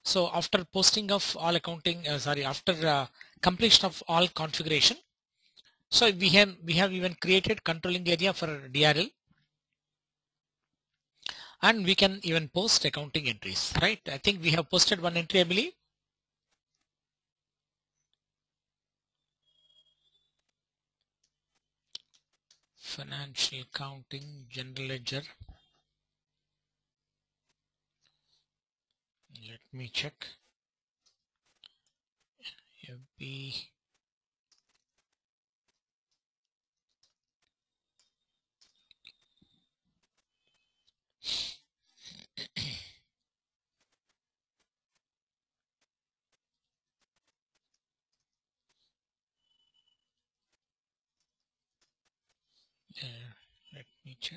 So after posting of all accounting, after completion of all configuration, so we have even created controlling area for DRL, and we can even post accounting entries, right? I think we have posted one entry, I believe. Financial accounting, general ledger. Let me check. FB. Let me check.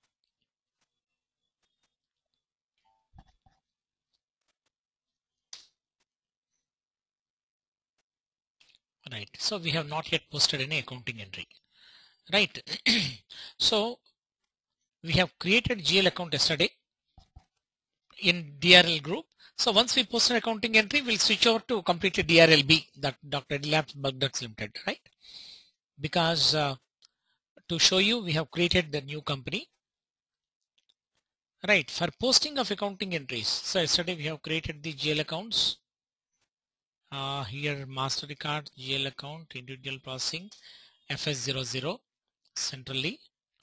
Right. So we have not yet posted any accounting entry. Right. So we have created GL account yesterday in DRL group. So once we post an accounting entry, we'll switch over to completely DRLB, that Dr. Labs Bug Ducks Limited, right? Because to show you, we have created the new company, right? For posting of accounting entries. So yesterday we have created the GL accounts. Here MasterCard, GL account, individual processing, FS00 centrally.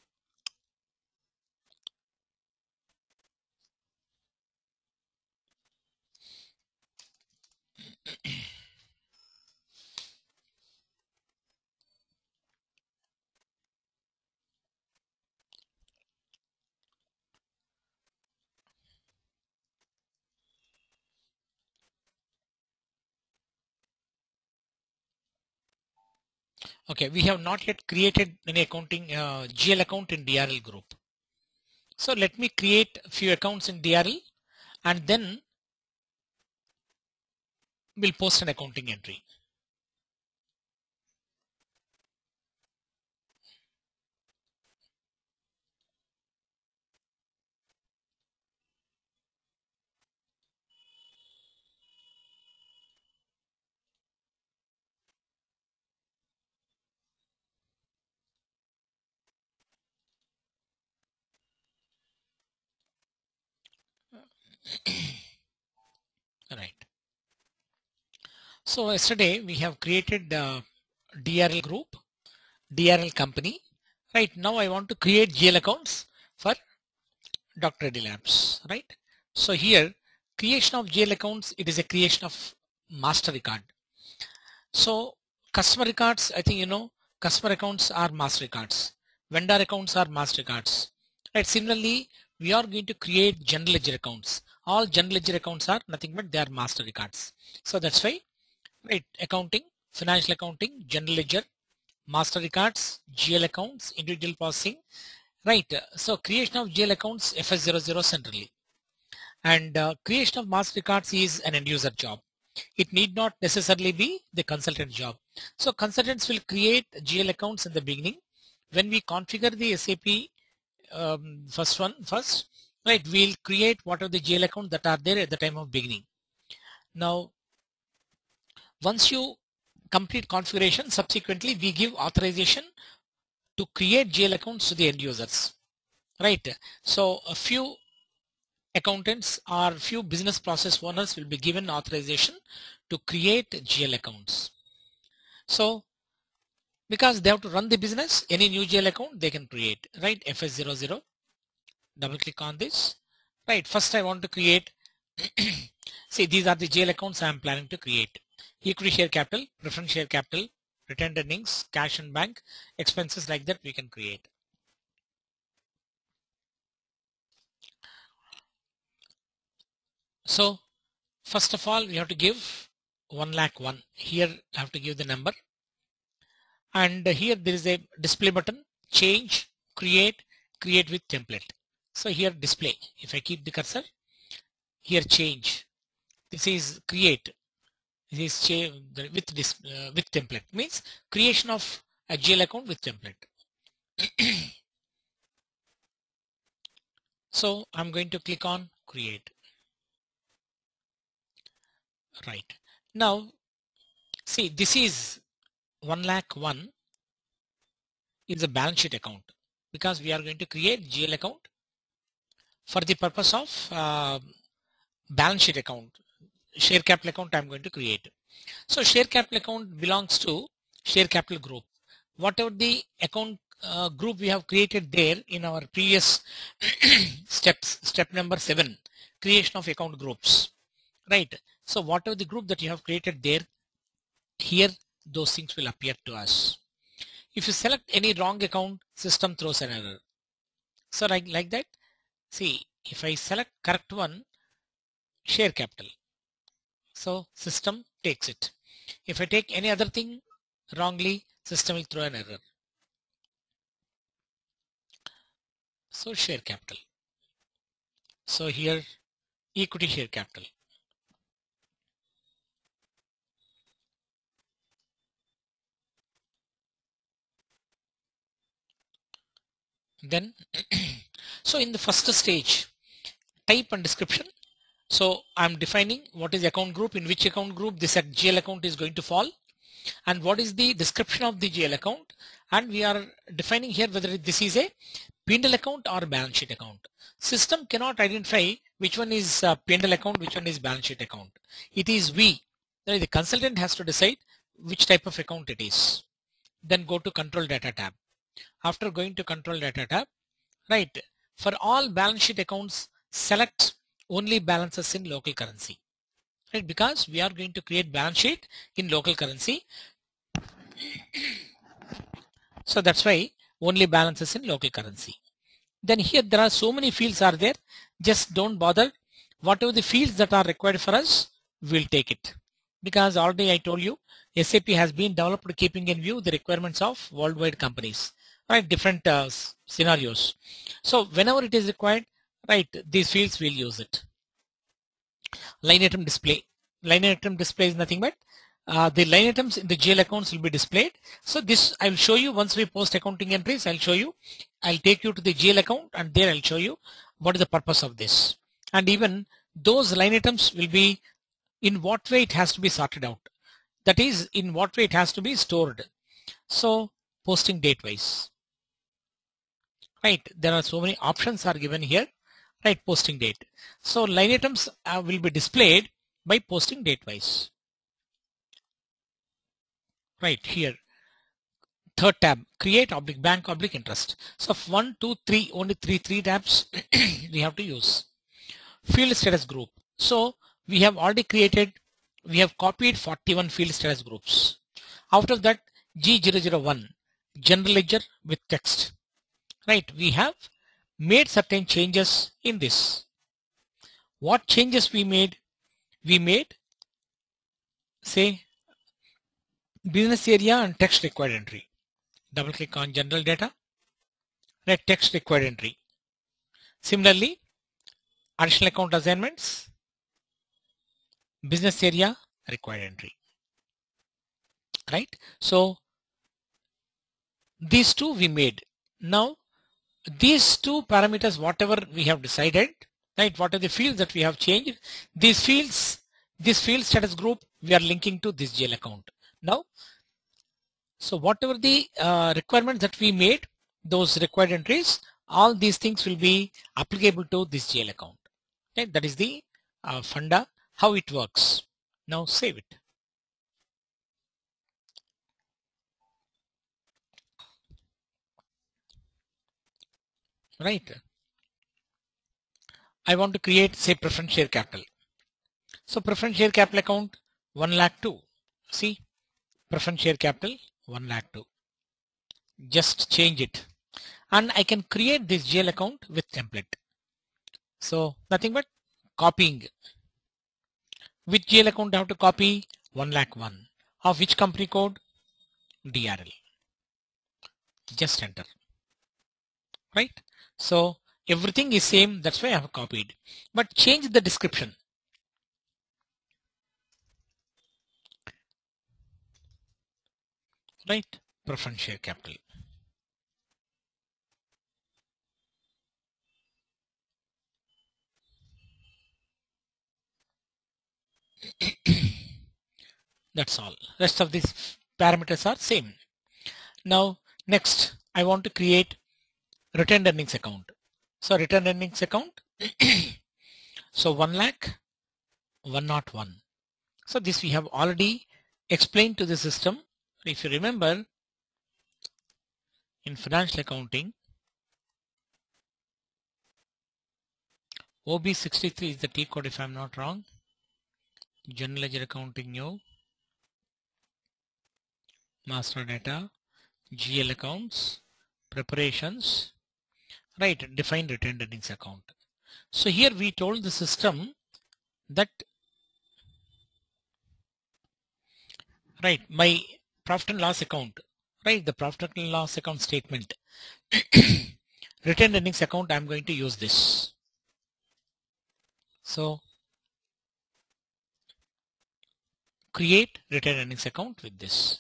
Okay, we have not yet created any accounting GL account in DRL group. So let me create a few accounts in DRL and then we'll post an accounting entry. Right. So yesterday we have created DRL group, DRL company. Right now I want to create GL accounts for Dr. Reddy Labs. Right. So here creation of GL accounts, it is a creation of master record. So customer records, I think you know, customer accounts are master records. Vendor accounts are master records. Right. Similarly, we are going to create general ledger accounts. All general ledger accounts are nothing but they are master records. So that's why, right, accounting, financial accounting, general ledger, master records, GL accounts, individual processing. Right. So creation of GL accounts FS00 centrally. And creation of master records is an end user job. It need not necessarily be the consultant job. So consultants will create GL accounts in the beginning. When we configure the SAP first, right, we'll create what are the GL accounts that are there at the time of beginning. Now, once you complete configuration, subsequently we give authorization to create GL accounts to the end users, right? So a few accountants or few business process owners will be given authorization to create GL accounts. So because they have to run the business, any new GL account they can create, right? FS00, double click on this, right? First I want to create, see, these are the GL accounts I am planning to create. Equity share capital, preference share capital, retained earnings, cash and bank, expenses, like that we can create. So first of all, we have to give 1,01,000. Here I have to give the number. And here there is a display button, change, create with template. So here display, if I keep the cursor, here change. This is create. This is change with template, means creation of a GL account with template. So I'm going to click on create. Right. Now, see, this is 1 lakh 1 is a balance sheet account because we are going to create GL account for the purpose of balance sheet account. Share capital account I'm going to create. So share capital account belongs to share capital group. Whatever the account group we have created there in our previous steps, step number 7, creation of account groups, right? So whatever the group that you have created there, here those things will appear to us. If you select any wrong account, system throws an error. So like that, see, if I select correct one, share capital, so system takes it. If I take any other thing wrongly, system will throw an error. So share capital. So here equity share capital. Then so in the first stage, type and description. So I'm defining what is account group, in which account group this GL account is going to fall, and what is the description of the GL account, and we are defining here whether this is a P&L account or balance sheet account. System cannot identify which one is P&L account, which one is balance sheet account. It is we, the consultant has to decide which type of account it is. Then go to control data tab. After going to control data tab, right, for all balance sheet accounts, select only balances in local currency, right, because we are going to create balance sheet in local currency. So that's why only balances in local currency. Then here there are so many fields are there, just don't bother. Whatever the fields that are required for us, we'll take it, because already I told you SAP has been developed keeping in view the requirements of worldwide companies, right, different scenarios. So whenever it is required, right, these fields will use it. Line item display. Line item display is nothing but the line items in the GL accounts will be displayed. So this I will show you once we post accounting entries. I'll show you. I'll take you to the GL account and there I'll show you what is the purpose of this. And even those line items will be in what way it has to be sorted out. That is, in what way it has to be stored. So posting date wise. Right, there are so many options are given here, right, posting date. So line items will be displayed by posting date wise. Right here, third tab, create oblique bank oblique interest. So 1, 2, 3, only three tabs we have to use. Field status group. So we have already created, we have copied 41 field status groups. Out of that, G001, general ledger with text. Right, we have made certain changes in this. What changes we made? We made, say, business area and text required entry. Double click on general data, right, text required entry. Similarly, additional account assignments, business area required entry, right? So these two we made. Now these two parameters, whatever we have decided, right, what are the fields that we have changed, these fields, this field status group, we are linking to this GL account. Now, so whatever the requirements that we made, those required entries, all these things will be applicable to this GL account. Okay, that is the funda, how it works. Now save it. Right. I want to create, say, preference share capital. So preference share capital account 1 lakh 2. See, preference share capital 1 lakh 2. Just change it. And I can create this GL account with template. So nothing but copying. Which GL account I have to copy? 1 lakh 1. Of which company code? DRL. Just enter. Right? So everything is same. That's why I have copied. But change the description. Right? Preference share capital. That's all. Rest of these parameters are same. Now next I want to create retained earnings account. So retained earnings account. So 1 lakh 101. So this we have already explained to the system. If you remember, in financial accounting, OB63 is the T code if I'm not wrong. General ledger accounting new, master data, GL accounts, preparations, right, define retained earnings account. So here we told the system that, right, my profit and loss account, right, the profit and loss account statement, retained earnings account, I'm going to use this. So create retained earnings account with this.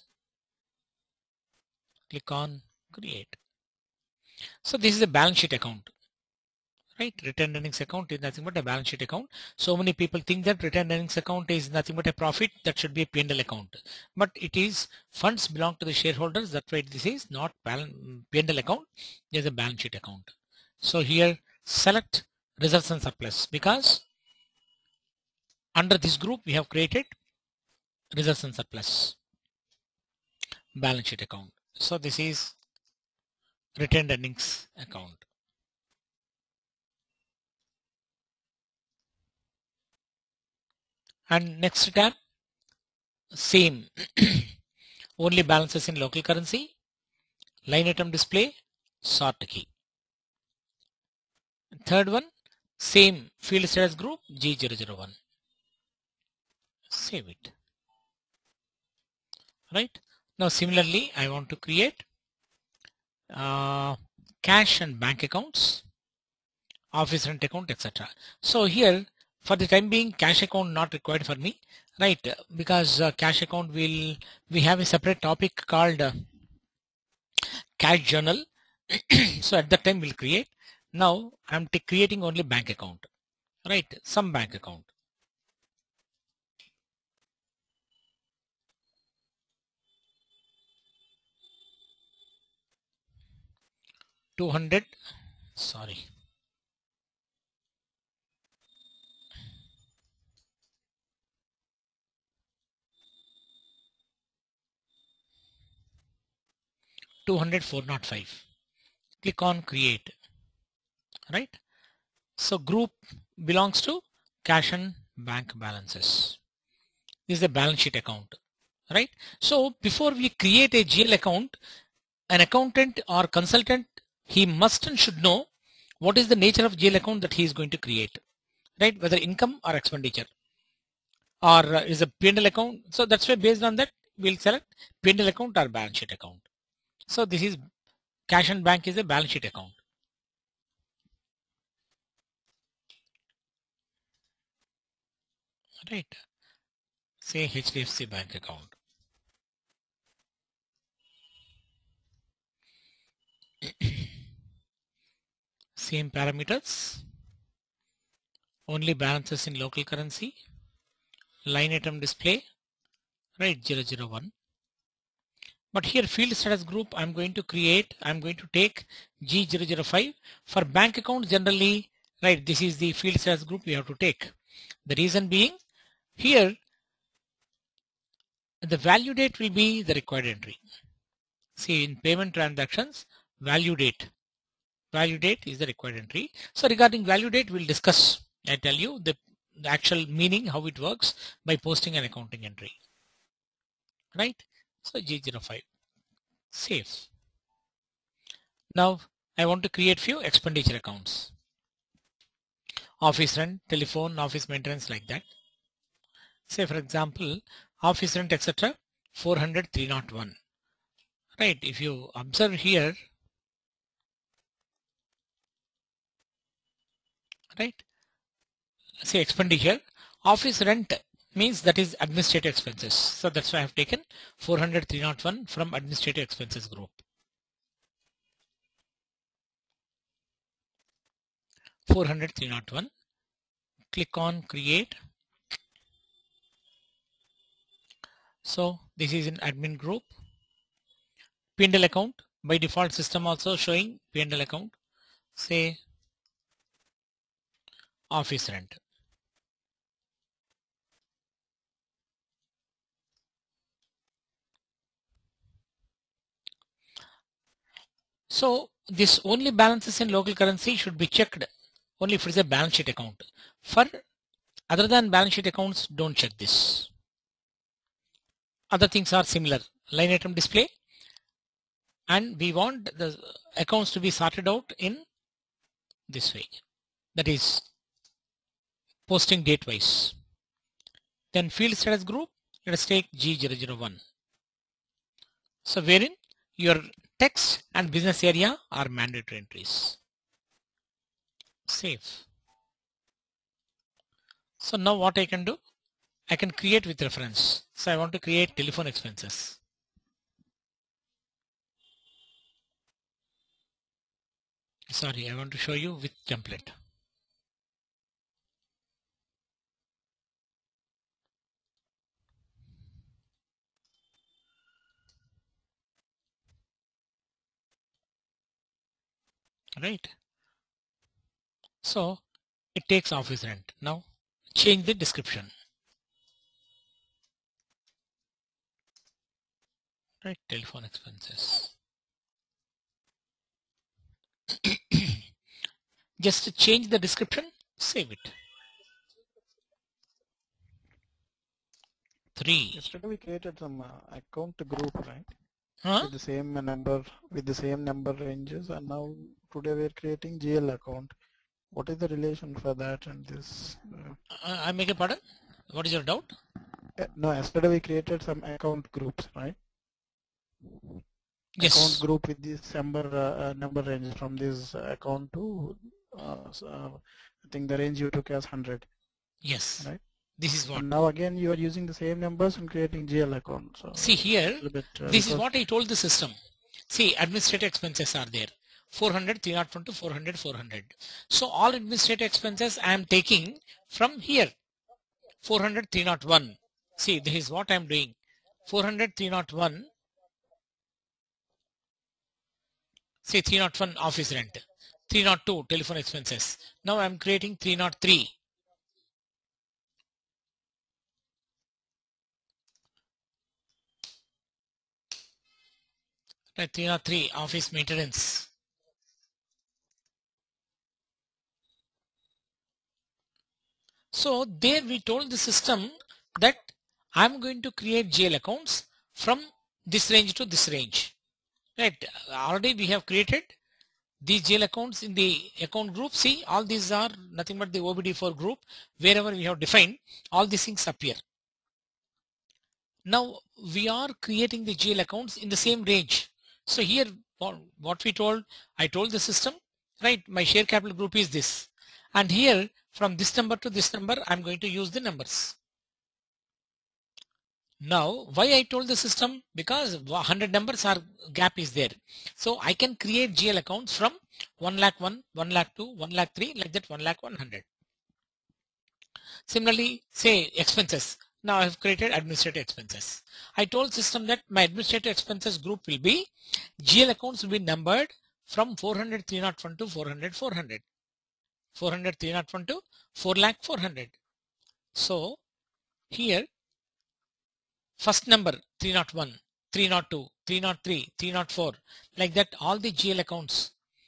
Click on create. So this is a balance sheet account, right? Retained earnings account is nothing but a balance sheet account. So many people think that retained earnings account is nothing but a profit, that should be a P&L account. But it is funds belong to the shareholders. That's why this is not P&L account. There's a balance sheet account. So here select reserves and surplus, because under this group we have created reserves and surplus balance sheet account. So this is retained earnings account. And next tab, same, only balances in local currency, line item display, sort key. Third one, same field status group G001. Save it. Right. Now similarly, I want to create cash and bank accounts, office rent account, etc. So here, for the time being, cash account not required for me, right? Because cash account we have a separate topic called cash journal. So at that time we'll create. Now I'm creating only bank account, right? Some bank account. 200, sorry. $204.05. Click on create, right? So group belongs to cash and bank balances. This is a balance sheet account, right? So before we create a GL account, an accountant or consultant, he must and should know what is the nature of GL account that he is going to create, right? Whether income or expenditure, or is a P&L account. So that's why based on that, we'll select P&L account or balance sheet account. So this is cash and bank is a balance sheet account. Right. Say HDFC bank account. Same parameters. Only balances in local currency. Line item display. Right, 001. But here field status group I'm going to create. I'm going to take G005. For bank account generally, right, this is the field status group we have to take. The reason being, here the value date will be the required entry. See, in payment transactions, value date is the required entry. So regarding value date, we'll discuss. I tell you the actual meaning, how it works by posting an accounting entry, right? So G05, save. Now I want to create few expenditure accounts. Office rent, telephone, office maintenance, like that. Say for example, office rent, etc. 400 301. Right, if you observe here, right, say expenditure, office rent means that is administrative expenses. So that's why I have taken 400 301 from administrative expenses group. 400 301. Click on create. So this is an admin group. P&L account, by default system also showing P&L account, say office rent. So this only balances in local currency should be checked only if it is a balance sheet account. For other than balance sheet accounts, don't check this. Other things are similar. Line item display, and we want the accounts to be sorted out in this way. That is posting date wise. Then field status group, let us take G001. So wherein your text and business area are mandatory entries. Save. So now what I can do? I can create with reference. So I want to create telephone expenses. Sorry, I want to show you with template. Right. So it takes office rent. Now change the description. Right, telephone expenses. Just to change the description, save it. 3. Yesterday we created some account group, right? Huh? With the same number ranges, and now today we are creating GL account. What is the relation for that and this? I beg your pardon? What is your doubt? No, yesterday we created some account groups, right? Yes. Account group with this number range from this account to I think the range you took as 100. Yes. Right. This is what. And now again you are using the same numbers and creating GL account. So see here, this is what I told the system. See, administrative expenses are there. 400, 301 to 400, 400. So all administrative expenses I am taking from here. 400, 301. See, this is what I am doing. 400, 301. Say 301 office rent. 302 telephone expenses. Now I am creating 303. 303 office maintenance. So there we told the system that I'm going to create GL accounts from this range to this range. Right. Already we have created these GL accounts in the account group. See, all these are nothing but the OBD4 group. Wherever we have defined, all these things appear. Now we are creating the GL accounts in the same range. So here what we told, I told the system, right, my share capital group is this. And here from this number to this number, I'm going to use the numbers. Now, why I told the system? Because 100 numbers are gap is there. So I can create GL accounts from 1,01,000, 1,02,000, 1,03,000, like that 1,01,100. Similarly, say expenses. Now I have created administrative expenses. I told system that my administrative expenses group will be GL accounts will be numbered from 400, 301 to 400, 400. 400, 301 to 4,00,400. So here first number 301, 302, 303, 304, like that all the GL accounts.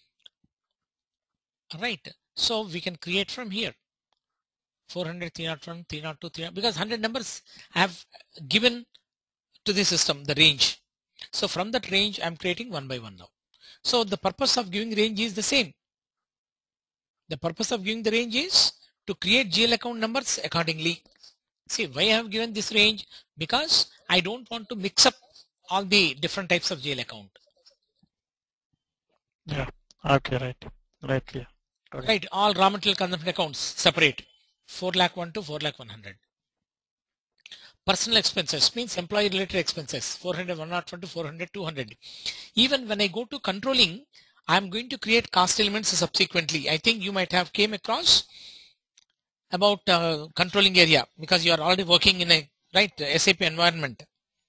Right. So we can create from here 400, 301, 302, 300, because 100 numbers I have given to the system the range. So from that range I'm creating one by one now. So the purpose of giving range is the same. The purpose of giving the range is to create GL account numbers accordingly. See why I have given this range? Because I don't want to mix up all the different types of GL account. Yeah. Okay. Right. Clear. Okay. Right. All raw material consumption accounts separate. 4,01,000 to 4,01,100. Personal expenses means employee related expenses. 400, 101 to 400, 200. Even when I go to controlling, I'm going to create cost elements subsequently. I think you might have came across about controlling area because you are already working in a SAP environment.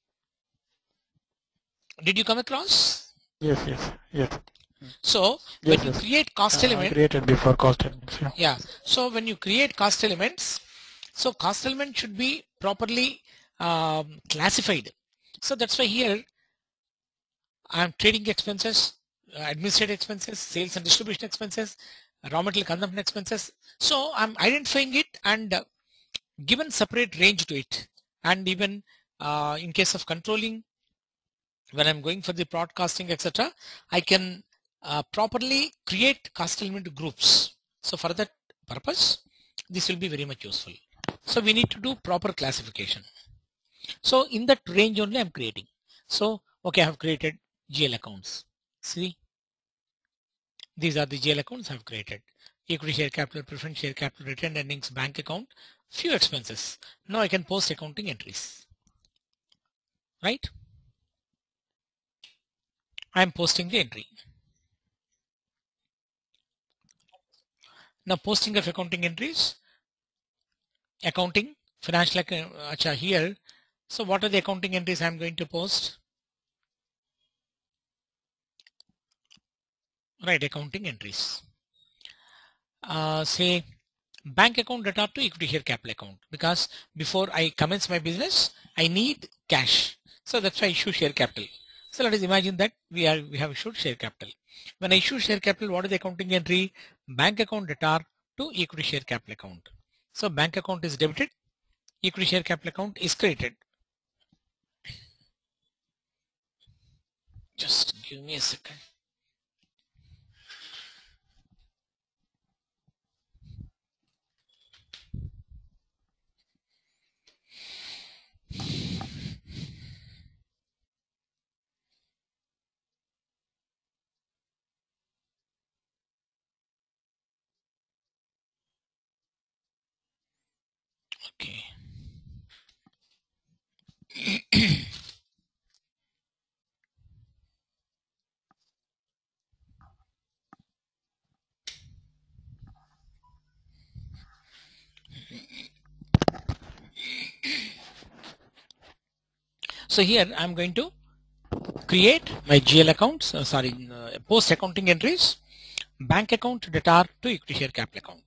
Did you come across? Yes. So Yes, when you yes. create cost I element, created before cost elements. Yeah. yeah. So when you create cost elements, so cost element should be properly classified. So that's why here I'm trading expenses, administrative expenses, sales and distribution expenses, raw material consumption expenses. So I'm identifying it and given separate range to it. And even in case of controlling, when I'm going for the broadcasting, etc., I can properly create cost element groups. So for that purpose, this will be very much useful. So we need to do proper classification. So in that range only I'm creating. So okay, I have created GL accounts. See, these are the GL accounts I've created. Equity share capital, preference share capital, retained earnings, bank account, few expenses. Now I can post accounting entries, right? I'm posting the entry. Now posting of accounting entries, accounting, financial here. So what are the accounting entries I'm going to post? Right, accounting entries. Say bank account data to equity share capital account, because before I commence my business, I need cash. So that's why I issue share capital. So let us imagine that we have issued share capital. When I issue share capital, what is the accounting entry? Bank account data to equity share capital account. So bank account is debited, equity share capital account is credited. Just give me a second. Okay. So here I'm going to create my GL accounts, post accounting entries, bank account data to equity share capital account.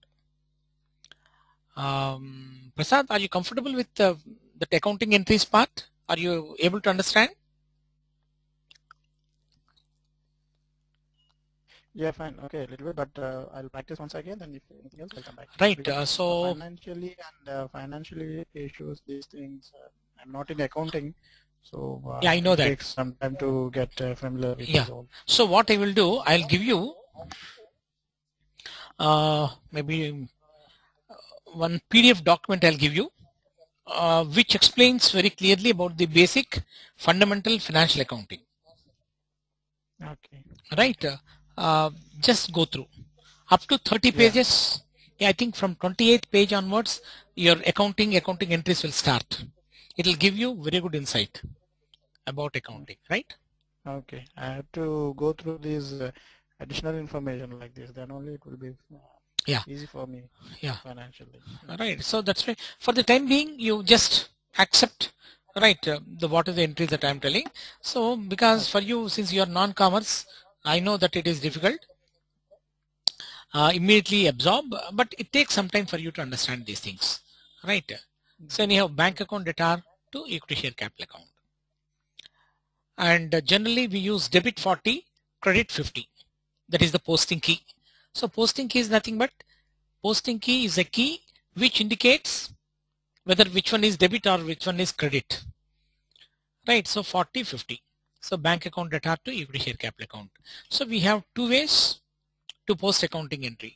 Prasad, are you comfortable with the accounting entries part? Are you able to understand? Yeah, fine. Okay, a little bit, but I'll practice once again, and if anything else, I'll come back. Right. Because So financially issues, these things, I'm not in accounting, so yeah, I know it that. takes some time to get familiar with Yeah. these all. So what I will do, I'll give you maybe one PDF document I'll give you, which explains very clearly about the basic fundamental financial accounting. Okay. Right. Just go through up to 30 Yeah. pages. Yeah, I think from 28th page onwards, your accounting entries will start. It will give you very good insight about accounting, right? Okay. I have to go through these additional information like this. Then only it will be Yeah. easy for me Yeah. financially. Right. So that's why for the time being, you just accept, right, the what is the entries that I'm telling. So because for you, since you are non-commerce, I know that it is difficult. Immediately absorb, but it takes some time for you to understand these things, right? So anyhow, bank account data to equity share capital account, and generally we use debit 40, credit 50. That is the posting key. So posting key is nothing but posting key is a key which indicates whether which one is debit or which one is credit, right? So 40, 50. So bank account data to equity share capital account. So we have two ways to post accounting entry.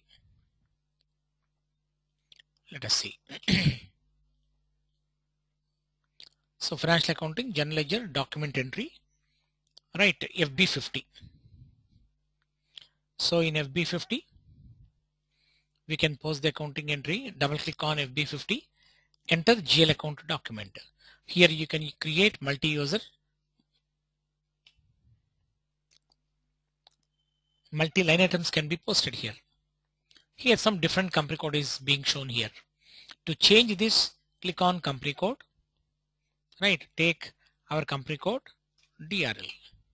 Let us see. So financial accounting, general ledger, document entry, right? FB50. So in FB50, we can post the accounting entry, double click on FB50, enter GL account document. Here you can create multi-user, multi-line items can be posted here. Here some different company code is being shown here. To change this, click on company code, right? Take our company code DRL.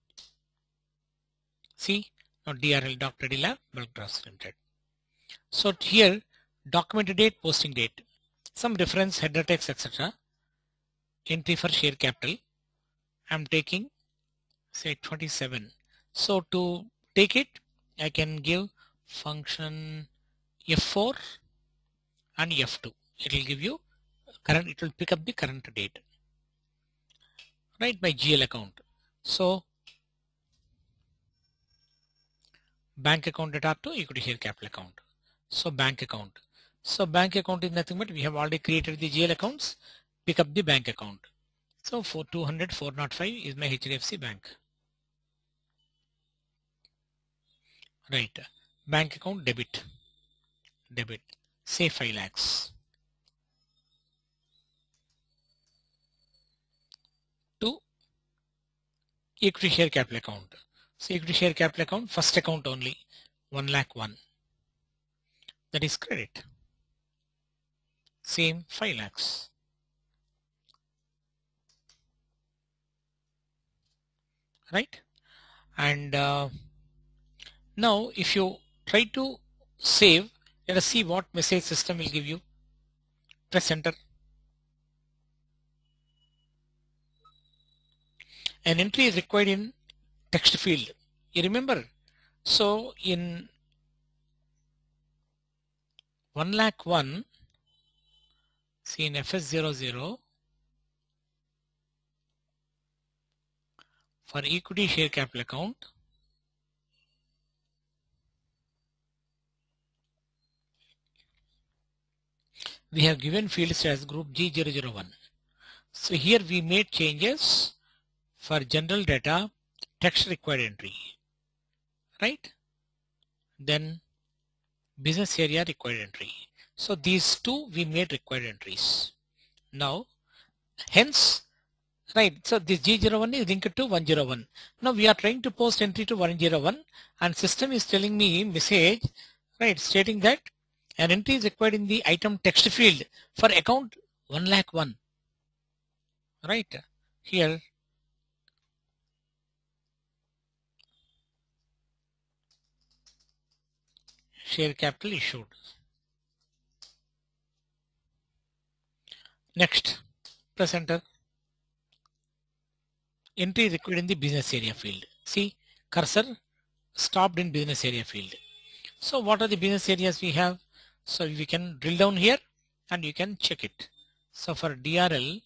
See, now DRL Dr. Reddy Lab Bulk Drugs Limited. So here, document date, posting date, some reference, header text, etc. Entry for share capital. I'm taking say 27. So to take it, I can give function F4 and F2. It will give you current. It will pick up the current date, right, by GL account. So bank account data to equity share capital account. So bank account. So bank account is nothing but we have already created the GL accounts. Pick up the bank account. So for 200 405 is my HDFC Bank. Right. Bank account debit. Debit. Say 5 lakhs. To equity share capital account. So equity share capital account, first account only 1 lakh 1. That is credit. Same 5 lakhs. Right. And now if you try to save, let us see what message system will give you. Press enter. An entry is required in text field. You remember? So in 1 lakh 1, see in FS00 for equity share capital account, we have given fields as group G001. So here we made changes for general data, text required entry, right? Then business area required entry. So these two we made required entries. Now, hence, right, so this G01 is linked to 101. Now we are trying to post entry to 101 and system is telling me message, right, stating that an entry is required in the item text field for account 1 lakh 1. Right, here share capital issued. Next, press enter. Entry is required in the business area field. See, cursor stopped in business area field. So what are the business areas we have? So we can drill down here and you can check it. So for DRL,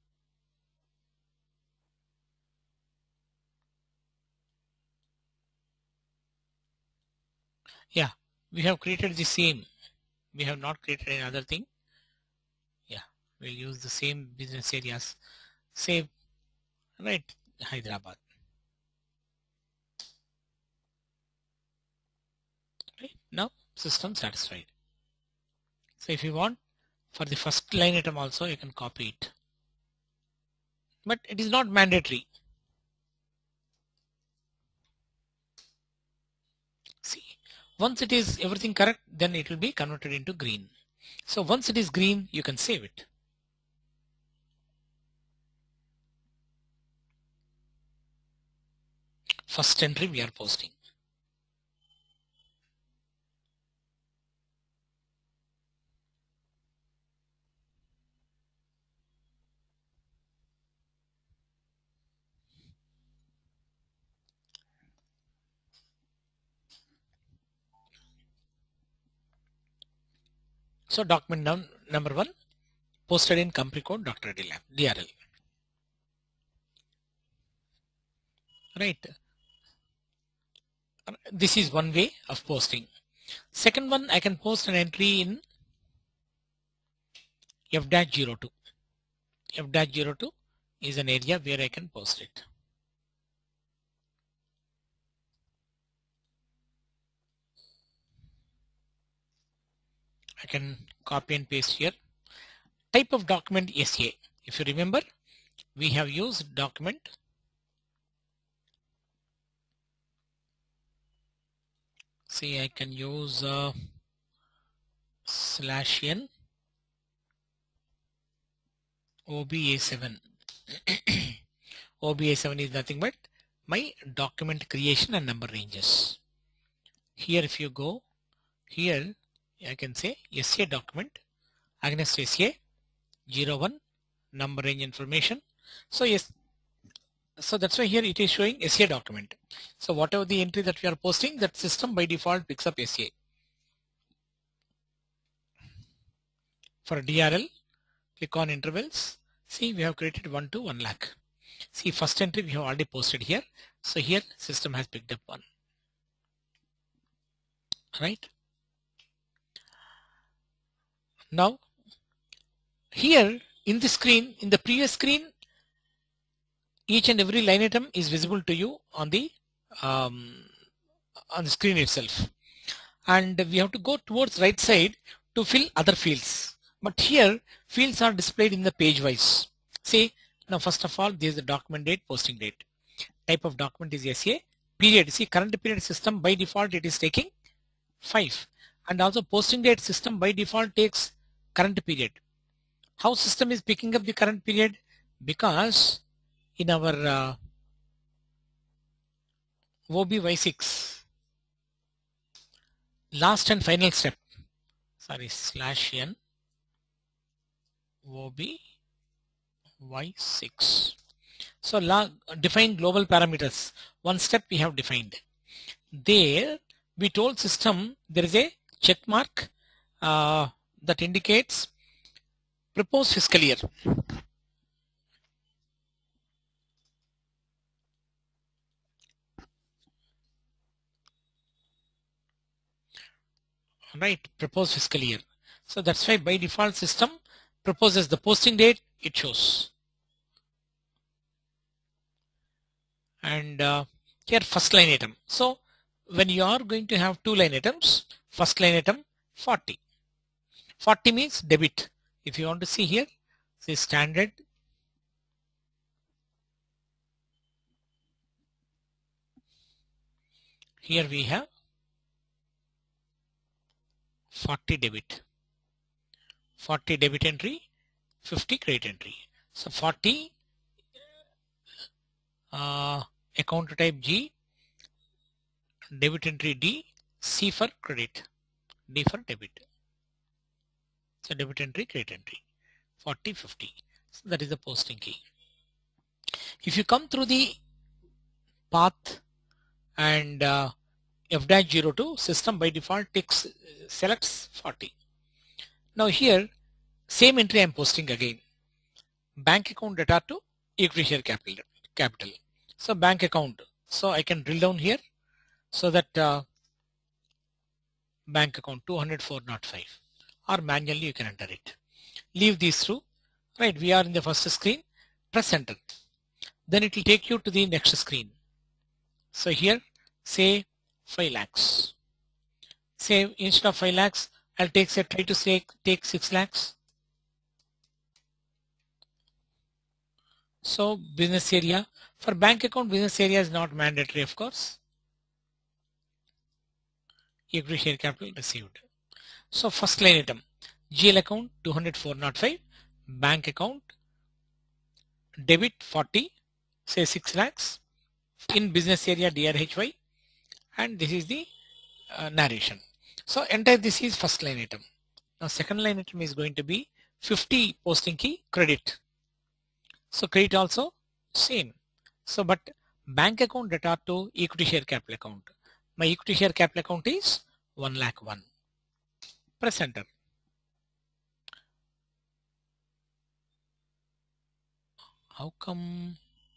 yeah, we have created the same. We have not created another thing. Yeah, we'll use the same business areas. Save, right, Hyderabad. Right, now system satisfied. So if you want for the first line item also, you can copy it. But it is not mandatory. See, once it is everything correct, then it will be converted into green. So once it is green, you can save it. First entry we are posting. So document number 1 posted in company code Dr. Reddy Lab, DRL. Right. This is one way of posting. Second one, I can post an entry in F-02. F-02 is an area where I can post it. I can copy and paste here. Type of document SA. If you remember, we have used document. See, I can use /n OBA7. OBA7 is nothing but my document creation and number ranges. Here if you go, here I can say SA document against SA 01 number range information. So yes, so that's why here it is showing SA document. So whatever the entry that we are posting, that system by default picks up SA. For DRL, click on intervals. See, we have created 1 to 1 lakh. See, first entry we have already posted here. So here system has picked up 1. Right. Now, here in the screen, in the previous screen, each and every line item is visible to you on the screen itself. And we have to go towards right side to fill other fields. But here, fields are displayed in the page wise. See, now first of all, this is the document date, posting date. Type of document is SA. Period. See, current period system by default it is taking 5. And also posting date system by default takes current period. How system is picking up the current period? Because in our OBY6 last and final step, sorry, /n OBY6. So define global parameters. One step we have defined. There we told system there is a check mark that indicates proposed fiscal year. Right, proposed fiscal year. So that's why by default system proposes the posting date, it shows. And here first line item. So when you are going to have 2 line items, first line item 40. 40 means debit. If you want to see here, say standard. Here we have 40 debit. 40 debit entry, 50 credit entry. So 40 account type G, debit entry D, C for credit, D for debit. So debit entry, credit entry, 40, 50. So that is the posting key. If you come through the path and F-02, system by default selects 40. Now here, same entry I am posting again. Bank account data to equity share capital. So bank account. So I can drill down here so that bank account 204.05 or manually you can enter it. Leave these through. Right, we are in the first screen. Press enter. Then it will take you to the next screen. So here say 5 lakhs. Say instead of 5 lakhs, I'll try to take 6 lakhs. So business area, for bank account business area is not mandatory, of course. Equity share capital received. So first line item, GL account 204.05, bank account debit 40, say 6 lakhs, in business area DRHY, and this is the narration. So entire this is first line item. Now second line item is going to be 50 posting key credit. So credit also same. So but bank account data to equity share capital account. My equity share capital account is 1,01,000. Press enter. How come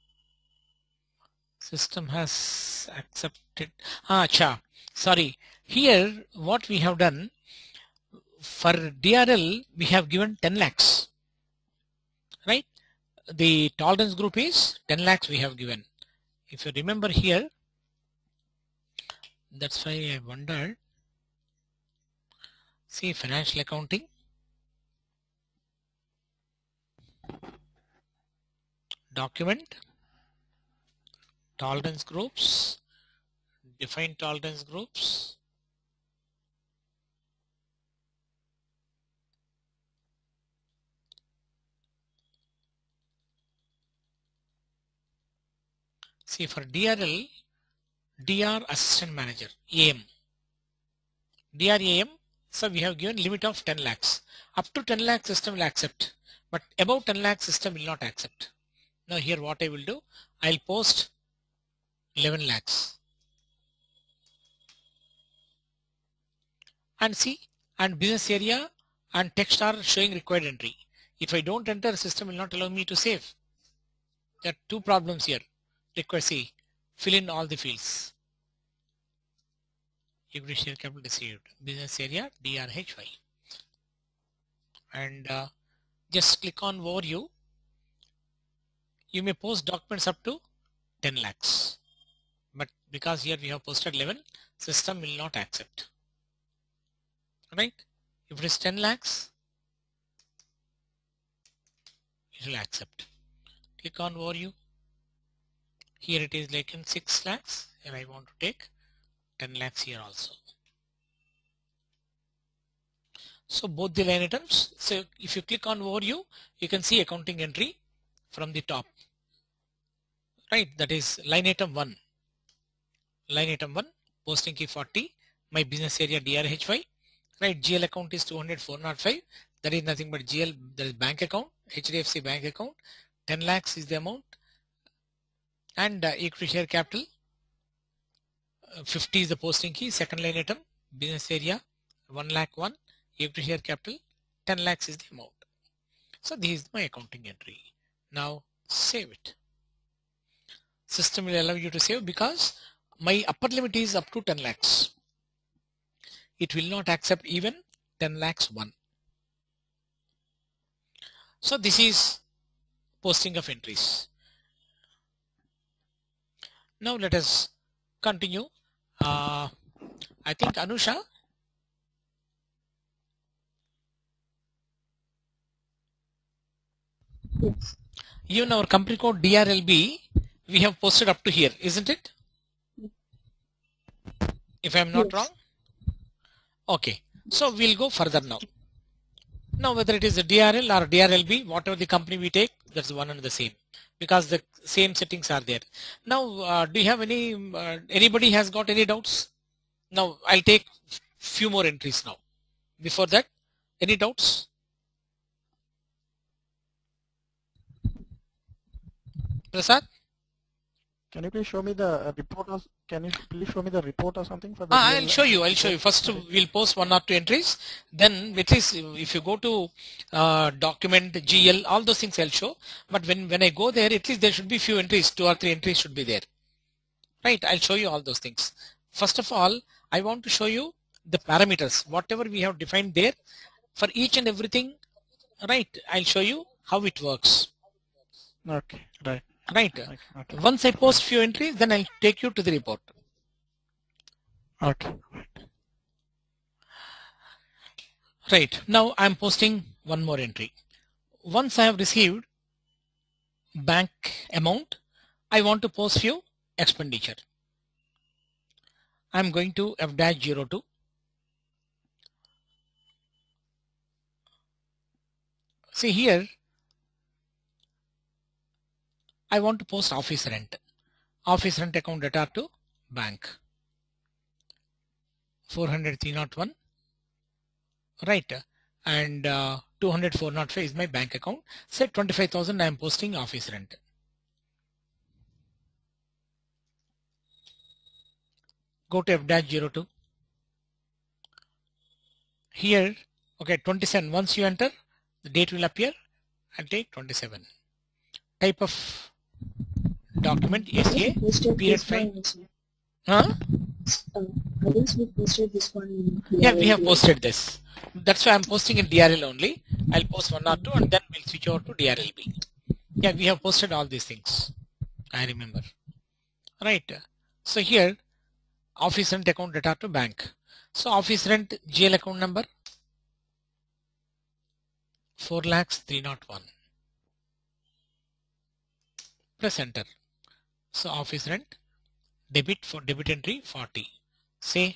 system has accepted? Sorry. Here what we have done for DRL we have given 10 lakhs. Right? The tolerance group is 10 lakhs we have given. If you remember here, that's why I wondered. See financial accounting, document, tolerance groups, define tolerance groups, See, for DRL, DR Assistant Manager, AM. DR AM, so we have given limit of 10 lakhs. Up to 10 lakhs system will accept, but above 10 lakhs system will not accept. Now here what I will do, I'll post 11 lakhs. And see, and business area and text are showing required entry. If I don't enter, the system will not allow me to save. There are two problems here. Require, see, fill in all the fields. Equity share capital received, business area DRHY. And just click on overview. You may post documents up to 10 lakhs. But because here we have posted 11, system will not accept. Right? If it is 10 lakhs, it will accept. Click on overview. Here it is like in 6 lakhs, and I want to take 10 lakhs here also. So both the line items. So if you click on overview, you can see accounting entry from the top. Right? That is line item 1. Line item 1, posting key 40, my business area DRHY. Right? GL account is 200,405. That is nothing but GL, that is bank account, HDFC bank account. 10 lakhs is the amount. And equity share capital 50 is the posting key. Second line item, business area 1 lakh 1, equity share capital 10 lakhs is the amount. So this is my accounting entry. Now save it. System will allow you to save because my upper limit is up to 10 lakhs. It will not accept even 10 lakhs 1. So this is posting of entries. Now let us continue. I think Anusha. Yes. Even our company code DRLB, we have posted up to here, isn't it? If I am not wrong. Okay. So we'll go further now. Now whether it is a DRL or DRLB, whatever the company we take, that's one and the same, because the same settings are there. Now do you have any, anybody has got any doubts? Now I'll take few more entries now. Before that, any doubts? Prasad? Can you please show me the report? Can you please show me the report or something for the? I'll show you. First, we'll post 1 or 2 entries. Then, at least if you go to document, GL, all those things I'll show. But when I go there, at least there should be few entries. 2 or 3 entries should be there. Right? I'll show you all those things. First of all, I want to show you the parameters. Whatever we have defined there, for each and everything. Right? I'll show you how it works. Okay. Right. Right. Okay. Once I post few entries, then I'll take you to the report. Okay. Right. Now I'm posting one more entry. Once I have received bank amount, I want to post few expenditure. I'm going to F-02. See here, I want to post office rent. Office rent account data to bank. 400,301. Right. And 200,405 is my bank account. Say 25,000 I am posting office rent. Go to F-02. Here, okay, 27. Once you enter, the date will appear. I'll take 27. Type of document SA period file. Huh? I guess we posted this one in DRL. Yeah, we have posted this. That's why I'm posting in DRL only. I'll post 1 or 2 and then we'll switch over to DRLB. Yeah, we have posted all these things. I remember. Right. So here, office rent account data to bank. So office rent GL account number 4,301. Press enter. So office rent debit for debit entry 40. Say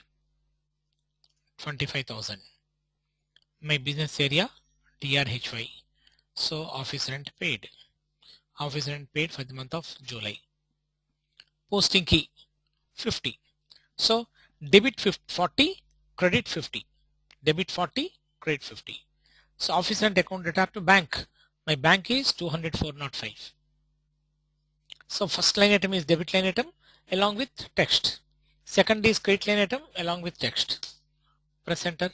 25,000. My business area DRHY. So office rent paid. Office rent paid for the month of July. posting key 50. So debit 40, credit 50. Debit 40, credit 50. So office rent account data to bank. My bank is 204.05. So first line item is debit line item along with text. Second is credit line item along with text. Press enter.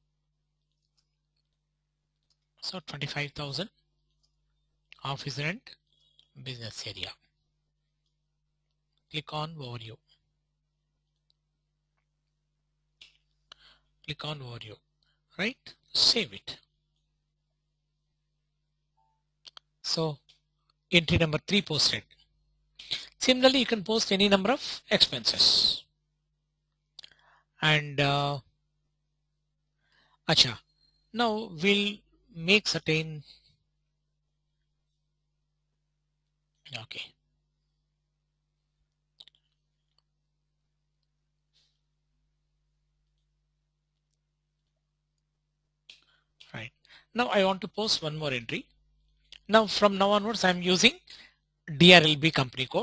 So 25,000 office rent business area. Click on overview. Click on overview. Right? Save it. So entry number 3 posted. Similarly, you can post any number of expenses. And acha. Now we'll make certain. Okay. Right. Now I want to post one more entry. Now from now onwards, I'm using DRLB company code.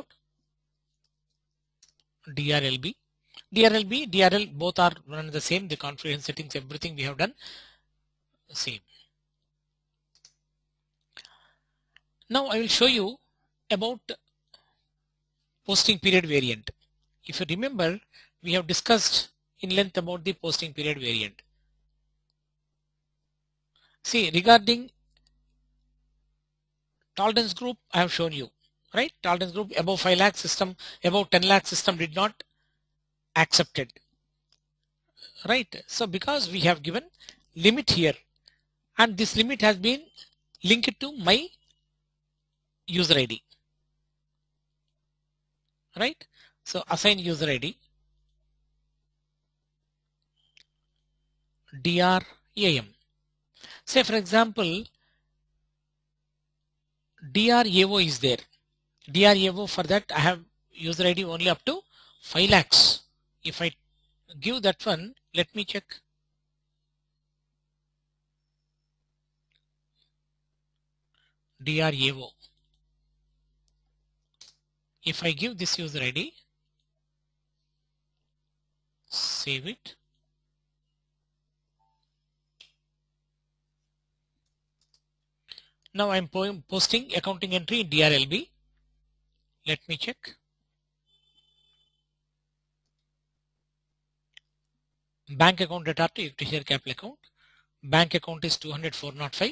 DRLB. DRLB, DRL both are one and the same. The configuration settings, everything we have done same. Now I will show you about posting period variant. If you remember, we have discussed in length about the posting period variant. See, regarding tolerance group, I have shown you, right? Tolerance group above 5 lakh system, above 10 lakh system did not accept it, right? So because we have given limit here, and this limit has been linked to my user ID, right? So assign user ID, DRAM. Say for example, DRAO is there. DRAO, for that I have user ID only up to 5 lakhs. If I give that one, let me check. DRAO. If I give this user ID, save it. Now I'm posting accounting entry in DRLB. Let me check. Bank account data to equity share capital account. Bank account is 204.05.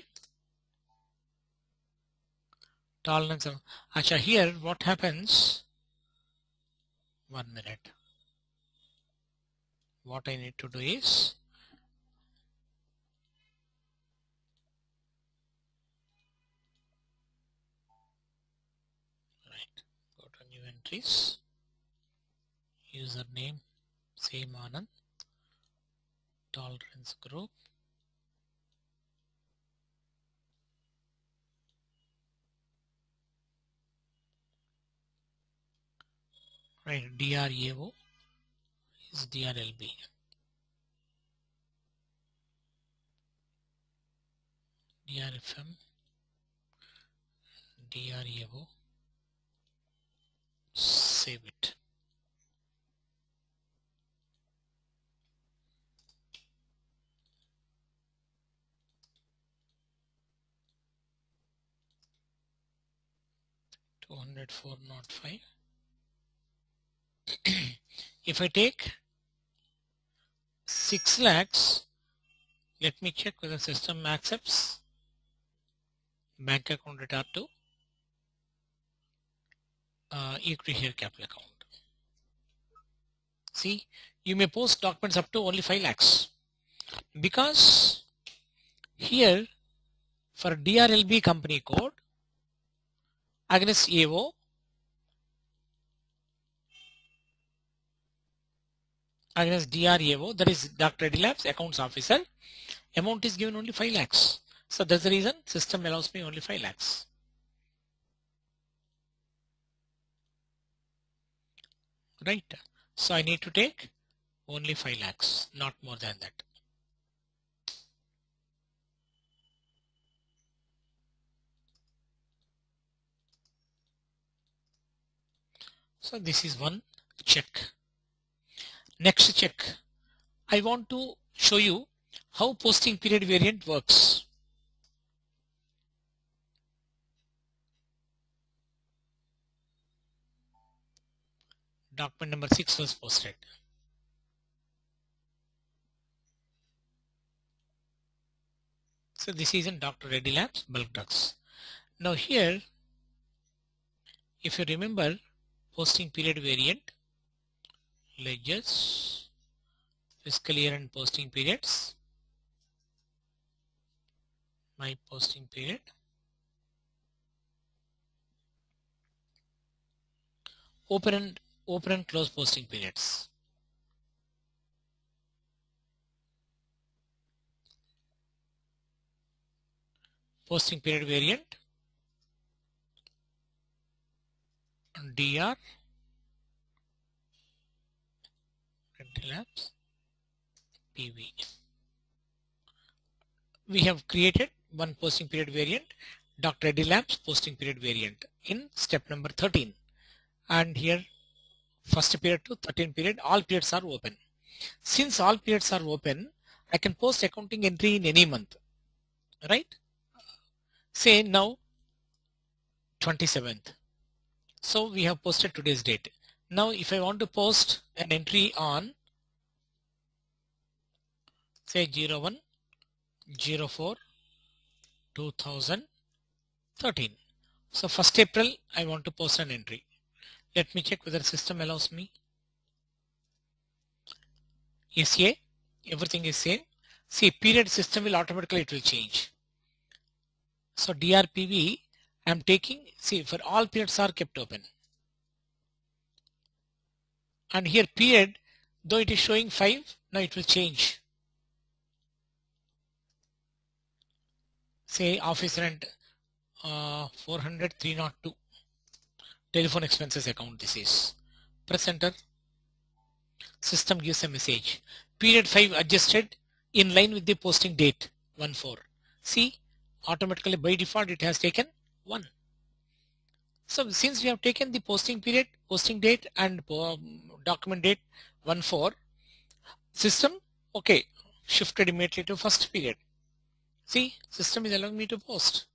Tolerance. Acha, here what happens? 1 minute. What I need to do is go to new entries. Username same Anand. Tolerance group. Right, DRAO is DRLB. DRFM, DRAO, save it. $204.05. If I take 6 lakhs, let me check whether system accepts bank account data to equity share capital account. See, you may post documents up to only 5 lakhs because here for DRLB company code against AO, against DRAO, that is Dr. Reddy Labs accounts officer, amount is given only 5 lakhs. So that's the reason system allows me only 5 lakhs. Right. So I need to take only 5 lakhs, not more than that. So this is one check. Next check. I want to show you how posting period variant works. Document number 6 was posted. So this is in Dr. Reddy Labs bulk drugs. Now here, if you remember, posting period variant, ledgers, fiscal year and posting periods, my posting period, open and close posting periods. Posting period variant, DR, Reddy Labs, PV. We have created one posting period variant, Dr. Reddy Labs posting period variant in step number 13. And here first period to 13th period, all periods are open. Since all periods are open, I can post accounting entry in any month, right? Say now 27th. So we have posted today's date. Now if I want to post an entry on say 01/04/2013. So 1st April I want to post an entry. Let me check whether system allows me. SA, everything is same. See, period system will automatically, it will change. So DRPV, I'm taking, see, for all periods are kept open. And here period, though it is showing 5, now it will change. Say office rent 400,302. Telephone expenses account this is. Press enter. System gives a message. Period 5 adjusted in line with the posting date 1/4. See, automatically by default it has taken 1. So since we have taken the posting period, posting date and document date 1/4, system okay shifted immediately to first period. See, system is allowing me to post.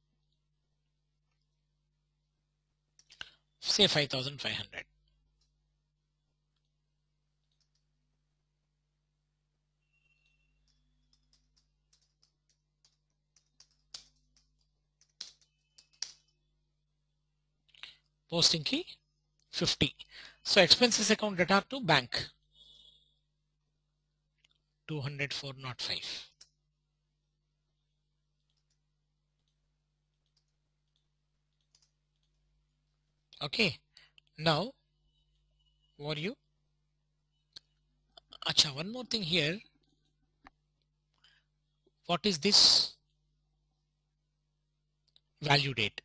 Say 5,500. Posting key 50. So expenses account data to bank 204.05. Okay, now what you? Acha, one more thing here. What is this value date?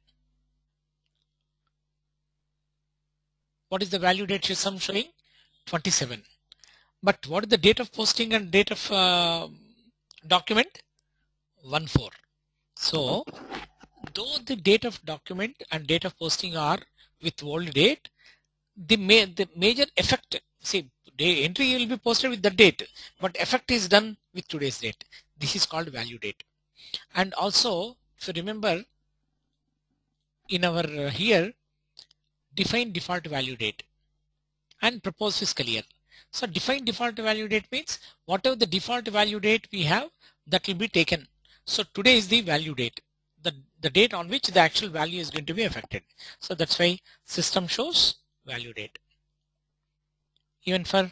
What is the value date system showing? 27. But what is the date of posting and date of document? 1/4. So though the date of document and date of posting are with old date, the major effect, see, entry will be posted with the date, but effect is done with today's date. This is called value date. And also, if you remember, in our here, define default value date and propose fiscal year. So define default value date means whatever the default value date we have, that will be taken. So today is the value date, the date on which the actual value is going to be affected. So that's why system shows value date. Even for,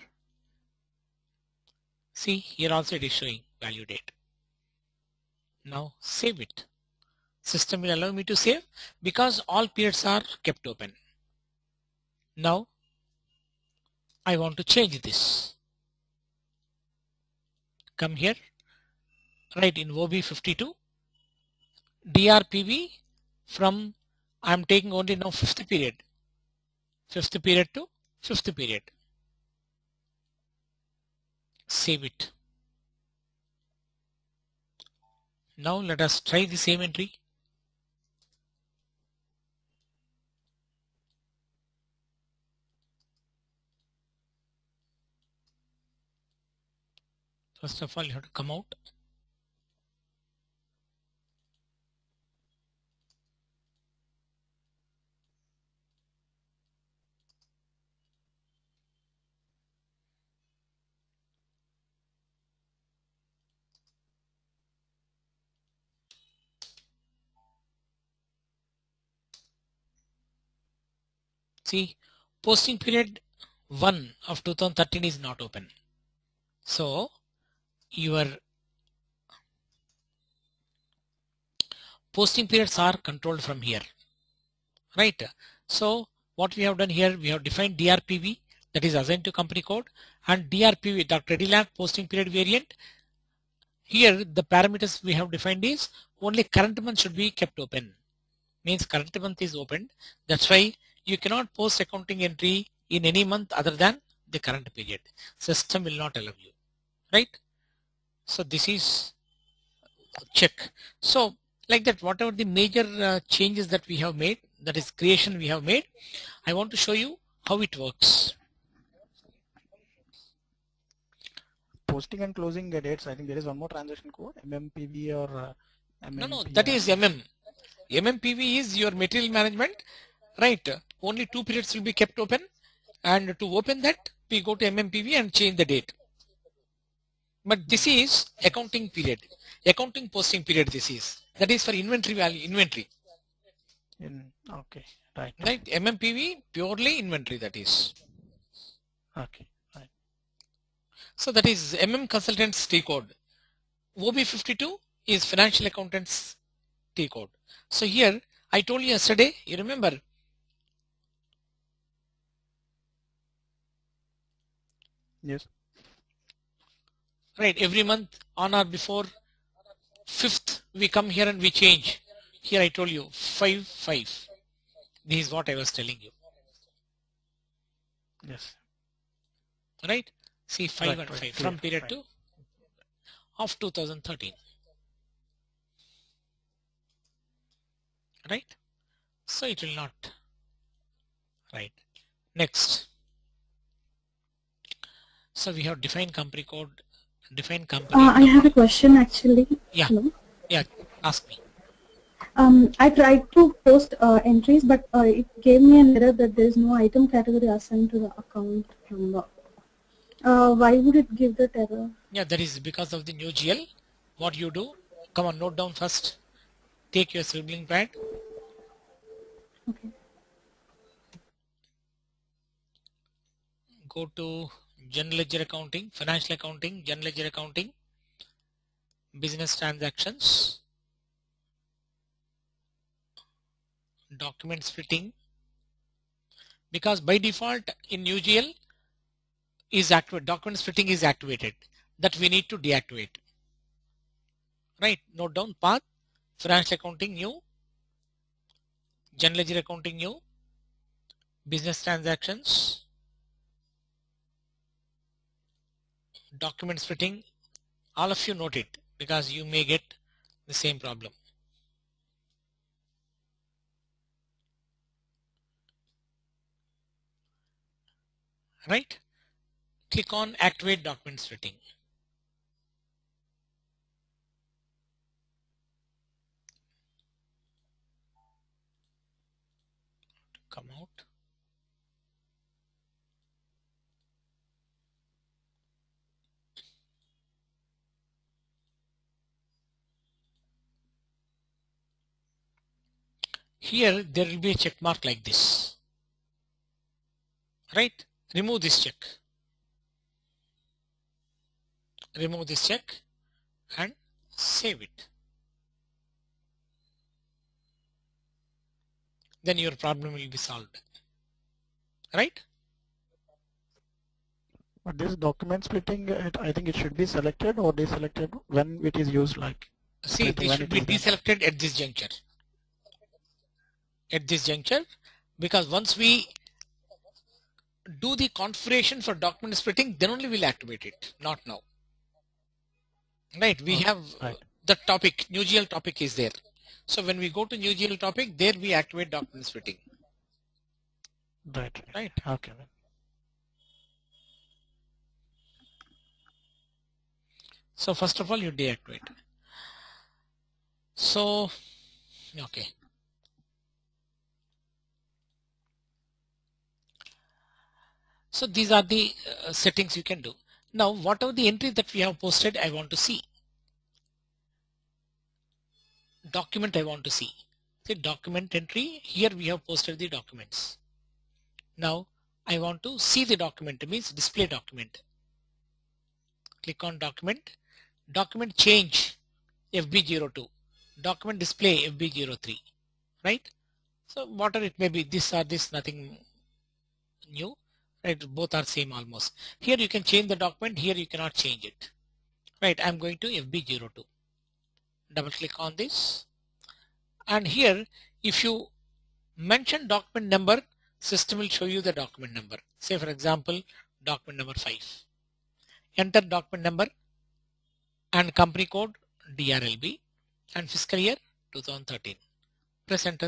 see, here also it is showing value date. Now save it. System will allow me to save because all periods are kept open. Now I want to change this. Come here, write in OB52 DRPV from, I'm taking only now 5th period. 5th period to 5th period. Save it. Now let us try the same entry. First of all, you have to come out. See, posting period 1 of 2013 is not open. So your posting periods are controlled from here, right? So what we have done here, we have defined DRPV, that is assigned to company code, and DRPV, Dr. Reddy posting period variant. Here the parameters we have defined is only current month should be kept open. Means current month is opened. That's why you cannot post accounting entry in any month other than the current period. System will not allow you, right? So this is check. So like that, whatever the major changes that we have made, that is creation we have made, I want to show you how it works. Posting and closing the dates. I think there is one more transaction code, MMPV or MMPR. No, that is MM. MMPV is your material management, right? Only 2 periods will be kept open, and to open that we go to MMPV and change the date. But this is accounting period, accounting posting period. This is, that is for inventory value, inventory. Okay, right. Right, MMPV purely inventory, that is. Okay, right. So that is MM consultants T code. OB52 is financial accountants T code. So here I told you yesterday, you remember? Yes. Right, every month on or before 5th we come here and we change. Here I told you 5/5. This is what I was telling you. Yes. Right? See 5 right, and 5 clear, from period right. 2 of 2013. Right? So it will not. Right. Next. So we have defined company code, defined company. I have a question actually. Yeah. Hello? Yeah. Ask me. I tried to post entries, but it gave me an error that there is no item category assigned to the account number. Why would it give that error? Yeah, that is because of the new GL. What you do, come on, note down first. Take your scribbling pad. Okay. Go to general ledger accounting, financial accounting, general ledger accounting, business transactions, document splitting. Because by default in UGL is activated, document splitting is activated. That we need to deactivate. Right, note down path, financial accounting new, general ledger accounting new, business transactions, document splitting. All of you note it because you may get the same problem. Right? Click on activate document splitting. Come out. Here there will be a check mark like this. Right? Remove this check. Remove this check and save it. Then your problem will be solved. Right? But this document splitting, I think it should be selected or deselected when it is used, like. See, this should be deselected at this juncture. At this juncture, because once we do the configuration for document splitting, then only we'll activate it, not now. Right, we have the topic, new GL topic is there. So when we go to new GL topic, there we activate document splitting. Right. Okay. So first of all, you deactivate. So, okay. So these are the settings you can do. Now, whatever the entry that we have posted, I want to see. Document I want to see. The document entry, here we have posted the documents. Now, I want to see the document, means display document. Click on document, document change FB02, document display FB03, right? So whatever it may be, this or this, nothing new, right? Both are same almost. Here you can change the document, here you cannot change it, right? I'm going to FB02. Double click on this, and here if you mention document number, system will show you the document number. Say for example, document number 5. Enter document number and company code DRLB and fiscal year 2013. Press enter.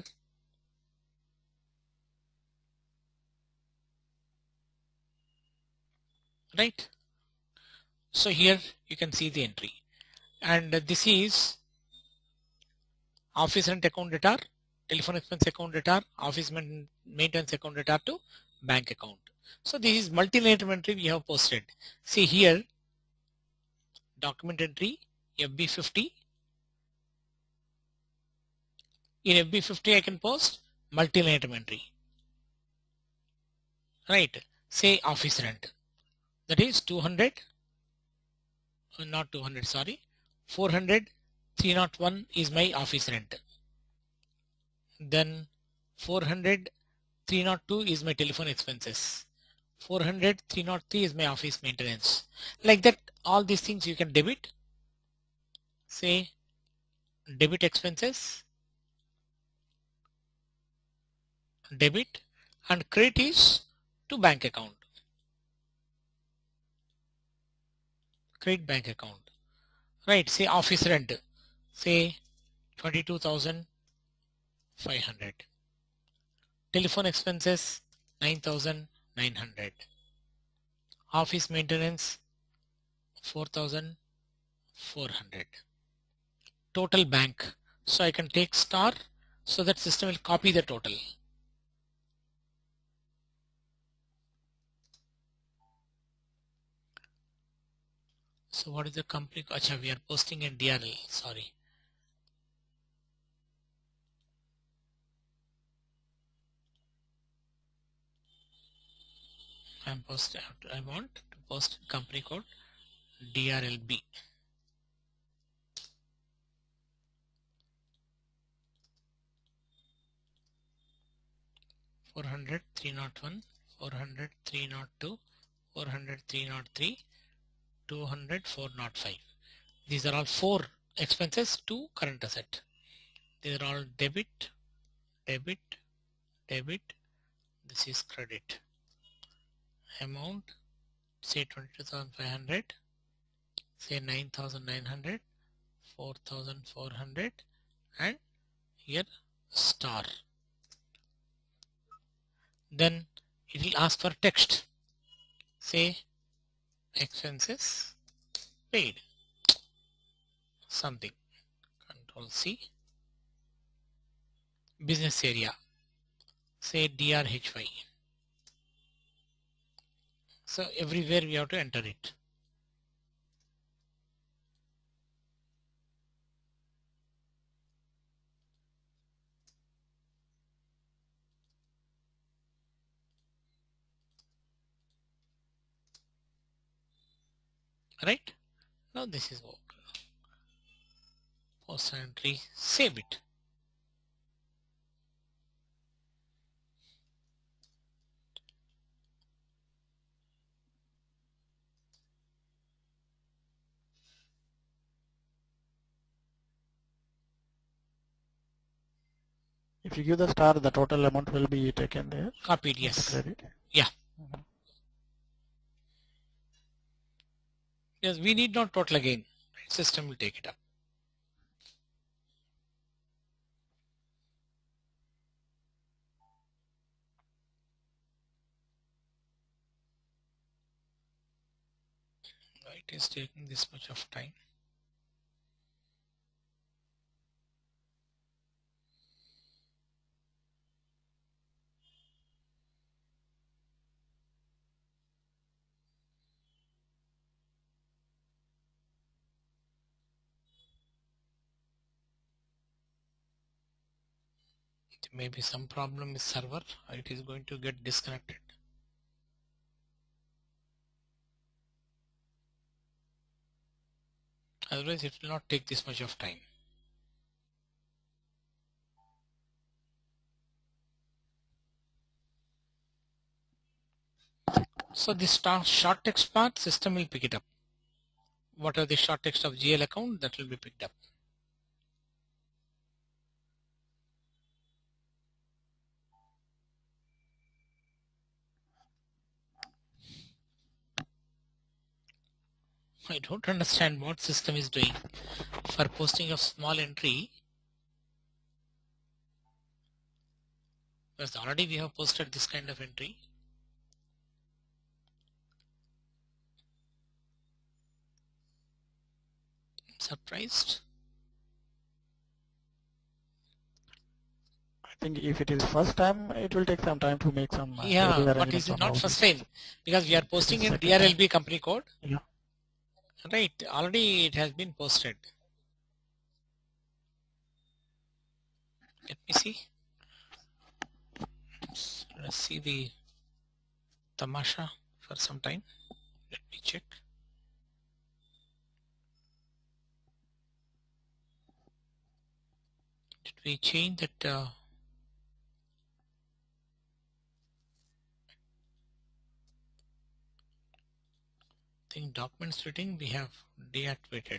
Right? So here you can see the entry, and this is office rent account data, telephone expense account data, office maintenance account data to bank account. So this is multi-line entry we have posted. See here, document entry FB50. In FB50 I can post multi-line entry. Right? Say office rent. That is 200, not 200, sorry, 400, 301 is my office rent. Then 400, 302 is my telephone expenses. 400, 303 is my office maintenance. Like that, all these things you can debit. Say debit expenses, debit, and credit is to bank account. Credit bank account. Right, say office rent, say 22,500. Telephone expenses 9,900. Office maintenance 4,400. Total bank. So I can take star so that system will copy the total. So what is the company? Acha, we are posting in DRL. Sorry. I want to post company code DRLB. 400, 301, 400, 302, 400, 303, 200, 405. These are all 4 expenses to current asset. These are all debit, debit, debit. This is credit. Amount, say 22,500, say 9,900, 4,400, and here star. Then it will ask for text. Say expenses paid. Something. Control C. Business area. Say DRHY. So everywhere we have to enter it. Right? Now this is work. Post entry, save it. If you give the star, the total amount will be taken there. Copied, yes. Credit. Yeah. Yes, we need not total again. System will take it up. Why it is taking this much of time? There may be some problem with server, or it is going to get disconnected. Otherwise, it will not take this much of time. So this short text part, system will pick it up. What are the short text of GL account, that will be picked up. I don't understand what system is doing for posting a small entry. Because already we have posted this kind of entry. I'm surprised. I think if it is first time, it will take some time to make some Yeah, but is it not first time? Because we are posting in DRLB company code. Yeah. Right, already it has been posted. Let me see. Let's see the tamasha for some time. Let me check. Did we change that? I think document splitting we have deactivated.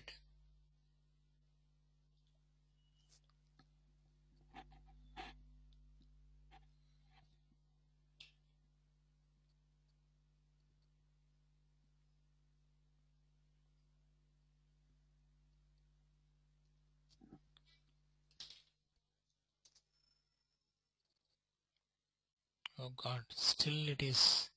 Oh God, still it is.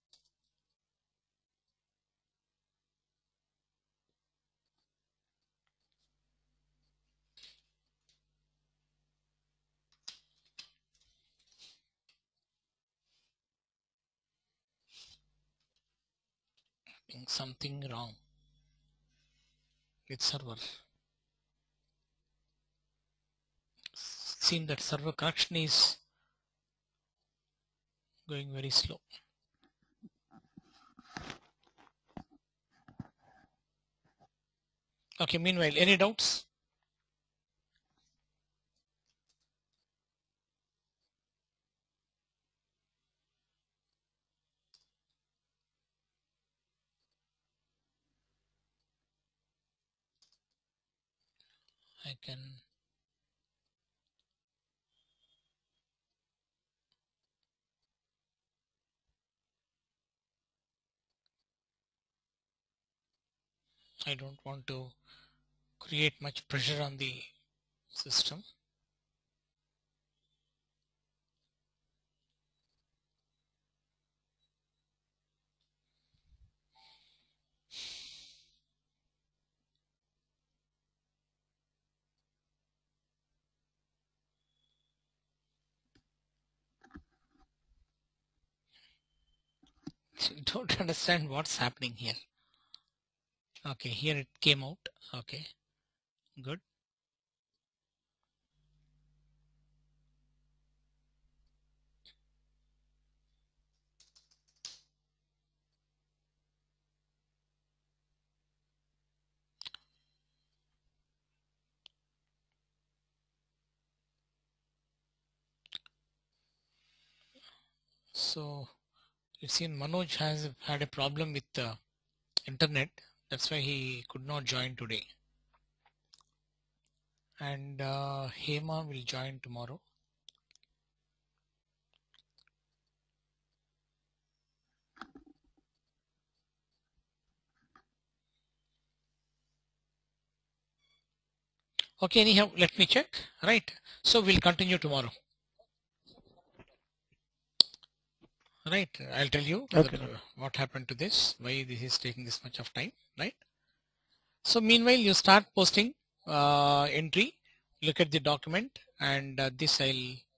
Something wrong with server. Seems that server connection is going very slow. Okay, meanwhile, any doubts? I don't want to create much pressure on the system. Don't understand what's happening here. Okay, here it came out. Okay, good. So you see, Manoj has had a problem with the internet. That's why he could not join today. And Hema will join tomorrow. Okay, anyhow, let me check. Right. So we'll continue tomorrow. right? I'll tell you Okay. what happened to this, why this is taking this much of time, right? So meanwhile, you start posting entry, look at the document, and this I'll